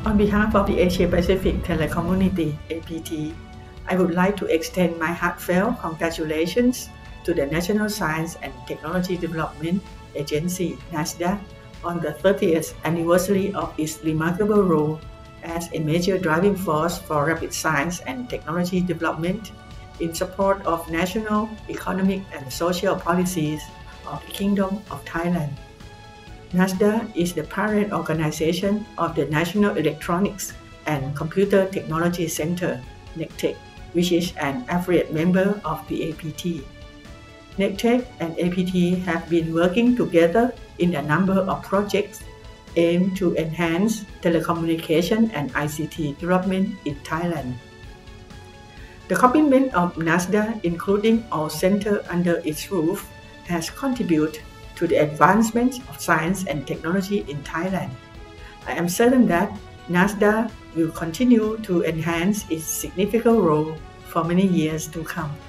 On behalf of the Asia Pacific Telecommunity (APT), I would like to extend my heartfelt congratulations to the National Science and Technology Development Agency (NASDA) on the 30th anniversary of its remarkable role as a major driving force for rapid science and technology development in support of national, economic, and social policies of the Kingdom of Thailand. NASDA is the parent organization of the National Electronics and Computer Technology Center, NECTEC, which is an affiliate member of the APT. NECTEC and APT have been working together in a number of projects aimed to enhance telecommunication and ICT development in Thailand. The commitment of NASDA, including all centers under its roof, has contributed to the advancement of science and technology in Thailand. I am certain that NASDA will continue to enhance its significant role for many years to come.